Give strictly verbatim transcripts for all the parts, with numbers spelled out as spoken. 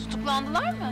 Tutuklandılar mı?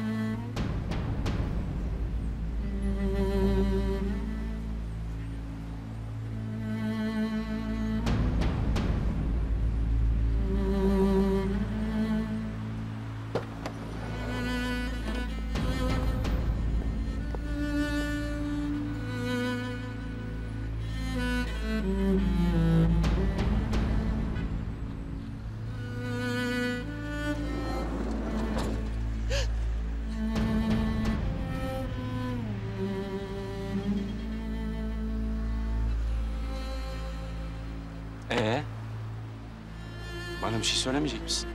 Ee? Bana bir şey söylemeyecek misin?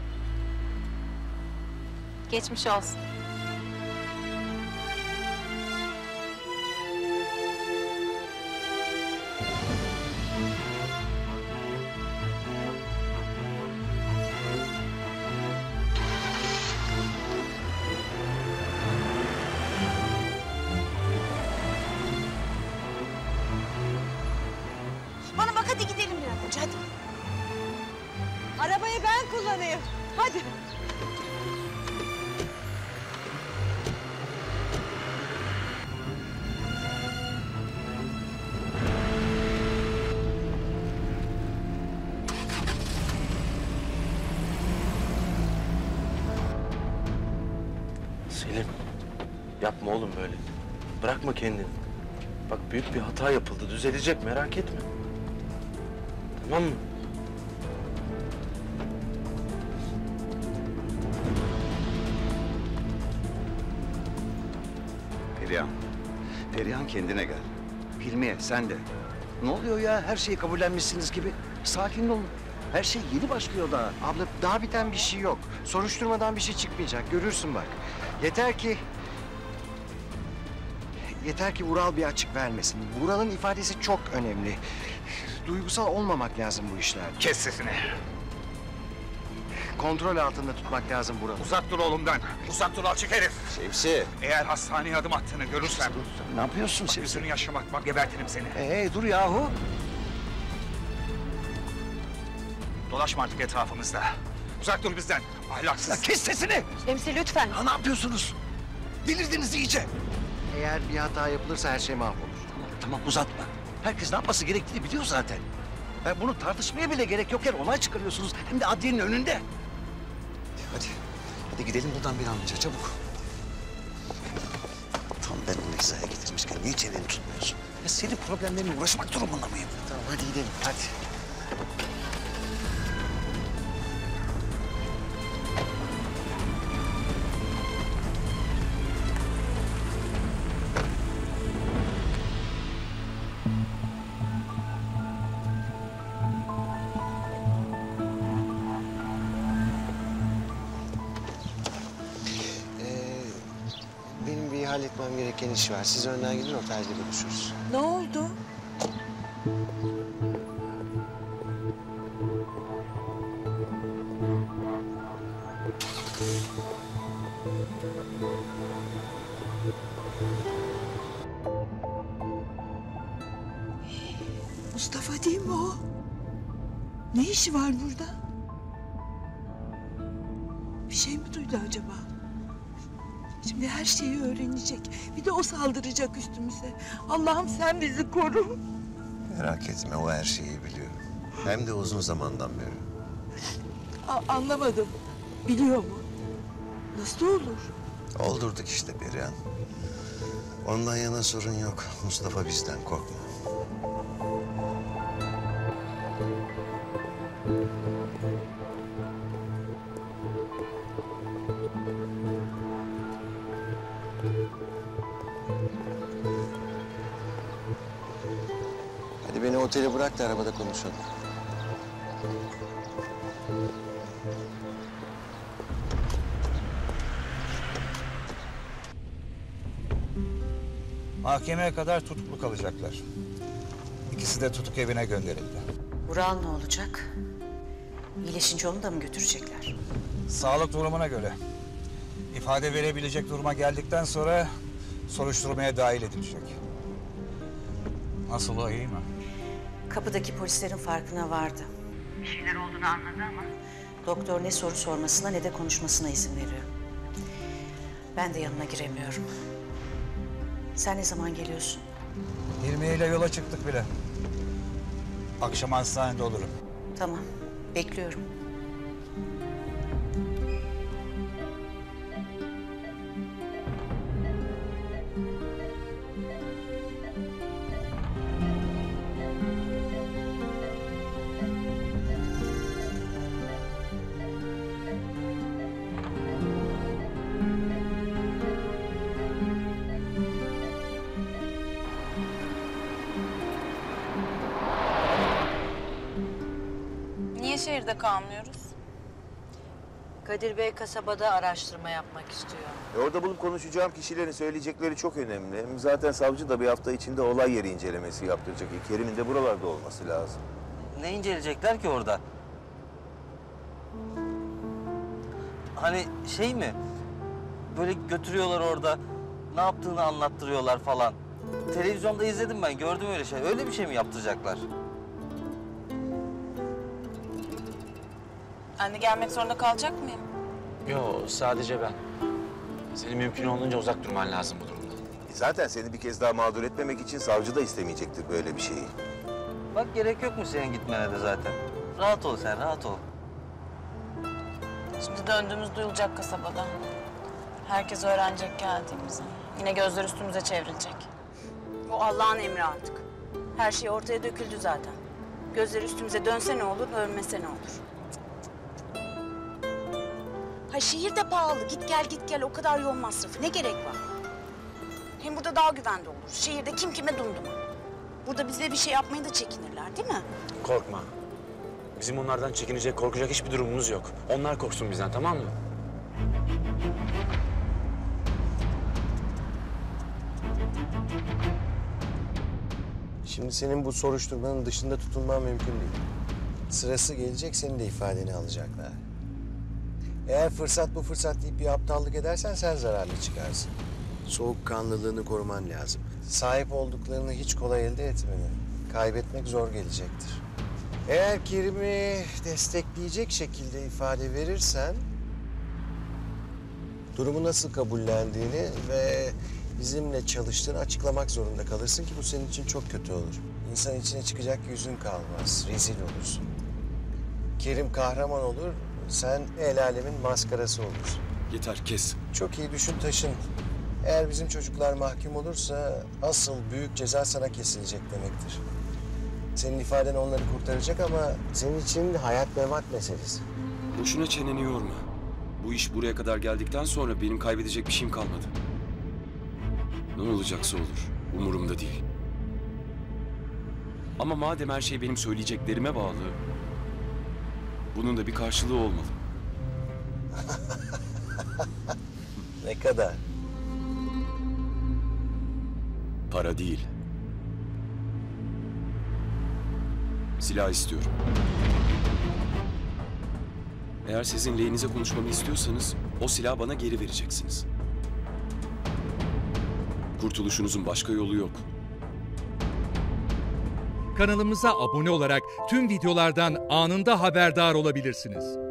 Geçmiş olsun. Bana bak, hadi gidelim bir an önce, hadi. Arabayı ben kullanayım, hadi. Selim, yapma oğlum böyle. Bırakma kendini. Bak büyük bir hata yapıldı, düzelecek, merak etme. Tamam mı? Perihan. Perihan kendine gel. Hilmiye sen de. Ne oluyor ya? Her şeyi kabullenmişsiniz gibi. Sakin olun. Her şey yeni başlıyor daha. Abla daha biten bir şey yok. Soruşturmadan bir şey çıkmayacak. Görürsün bak. Yeter ki... Yeter ki Ural bir açık vermesin. Ural'ın ifadesi çok önemli. Duygusal olmamak lazım bu işlerde. Kes sesini. Kontrol altında tutmak lazım Ural'ı. Uzak dur oğlumdan. Uzak dur alçak herif. Şemsi. Eğer hastaneye adım attığını görürsem... Ne yapıyorsun bak, Şemsi? yüzünü yaşamatmam, gebertirim seni. Ee, dur yahu. Dolaşma artık etrafımızda. Uzak dur bizden. Ahlaksız. Ya kes sesini. Şemsi lütfen. Ya ne yapıyorsunuz? Delirdiniz iyice. Eğer bir hata yapılırsa her şey mahvolur. Tamam, tamam uzatma. Herkes ne yapması gerektiğini biliyor zaten. Ya bunu tartışmaya bile gerek yokken olay çıkarıyorsunuz. Hem de adliyenin önünde. Hadi. Hadi gidelim buradan bir an önce çabuk. Tam ben onu hizaya getirmişken niye çeneni tutmuyorsun? Ya senin problemlerine uğraşmak durumunda mıyım? Tamam hadi gidelim hadi. Benim bir halletmem gereken iş var. Siz önden gidin, otelde görüşürüz. Ne oldu? Mustafa değil mi o? Ne işi var burada? Bir şey mi duydu acaba? Şimdi her şeyi öğrenecek. Bir de o saldıracak üstümüze. Allah'ım sen bizi koru. Merak etme, o her şeyi biliyor. Hem de uzun zamandan beri. A- anlamadım. Biliyor mu? Nasıl olur? Oldurduk işte Perihan. Ondan yana sorun yok. Mustafa bizden, korkma. Hadi beni otele bırak da arabada konuşalım. Mahkemeye kadar tutuklu kalacaklar. İkisi de tutuk evine gönderildi. Ural ne olacak? İyileşince onu da mı götürecekler? Sağlık durumuna göre. ifade verebilecek duruma geldikten sonra soruşturmaya dahil edilecek. Nasıl, o iyi mi? Kapıdaki polislerin farkına vardı. Bir şeyler olduğunu anladı ama... Doktor ne soru sormasına ne de konuşmasına izin veriyor. Ben de yanına giremiyorum. Sen ne zaman geliyorsun? Hilmiye ile yola çıktık bile. Akşam hastanede olurum. Tamam, bekliyorum. Niye şehirde kalmıyoruz? Kadir Bey kasabada araştırma yapmak istiyor. E orada bulup konuşacağım kişilerin söyleyecekleri çok önemli. Hem zaten savcı da bir hafta içinde olay yeri incelemesi yaptıracak. E Kerim'in de buralarda olması lazım. Ne inceleyecekler ki orada? Hani şey mi? Böyle götürüyorlar orada, ne yaptığını anlattırıyorlar falan. Televizyonda izledim ben, gördüm öyle şey. Öyle bir şey mi yaptıracaklar? Anne gelmek zorunda kalacak mıyım? Yo, sadece ben. Senin mümkün olduğunca uzak durman lazım bu durumdan. E zaten seni bir kez daha mağdur etmemek için savcı da istemeyecektir böyle bir şeyi. Bak gerek yok mu senin gitmene de zaten? Rahat ol sen, rahat ol. Şimdi döndüğümüz duyulacak kasabada. Herkes öğrenecek geldiğimizi. Yine gözler üstümüze çevrilecek. O Allah'ın emri artık. Her şey ortaya döküldü zaten. Gözleri üstümüze dönse ne olur, dönmese ne olur? Ha şehir de pahalı. Git gel git gel o kadar yol masrafı. Ne gerek var? Hem burada daha güvende oluruz. Şehirde kim kime dumduma. Burada bize bir şey yapmayı da çekinirler değil mi? Korkma. Bizim onlardan çekinecek, korkacak hiçbir durumumuz yok. Onlar korksun bizden, tamam mı? Şimdi senin bu soruşturmanın dışında tutulman mümkün değil. Sırası gelecek, senin de ifadeni alacaklar. Eğer fırsat bu fırsat deyip bir aptallık edersen sen zararlı çıkarsın. Soğukkanlılığını koruman lazım. Sahip olduklarını hiç kolay elde etmeni. Kaybetmek zor gelecektir. Eğer Kerim'i destekleyecek şekilde ifade verirsen... durumu nasıl kabullendiğini ve bizimle çalıştığını açıklamak zorunda kalırsın ki bu senin için çok kötü olur. İnsan içine çıkacak yüzün kalmaz, rezil olursun. Kerim kahraman olur, sen el alemin maskarası olursun. Yeter, kes. Çok iyi düşün, taşın. Eğer bizim çocuklar mahkum olursa asıl büyük ceza sana kesilecek demektir. Senin ifaden onları kurtaracak ama senin için hayat memat meselesi. Boşuna çeneni yorma. Bu iş buraya kadar geldikten sonra benim kaybedecek bir şeyim kalmadı. Ne olacaksa olur. Umurumda değil. Ama madem her şey benim söyleyeceklerime bağlı... bunun da bir karşılığı olmalı. Ne kadar? Para değil. Silah istiyorum. Eğer sizin lehinize konuşmamı istiyorsanız o silahı bana geri vereceksiniz. Kurtuluşunuzun başka yolu yok. Kanalımıza abone olarak tüm videolardan anında haberdar olabilirsiniz.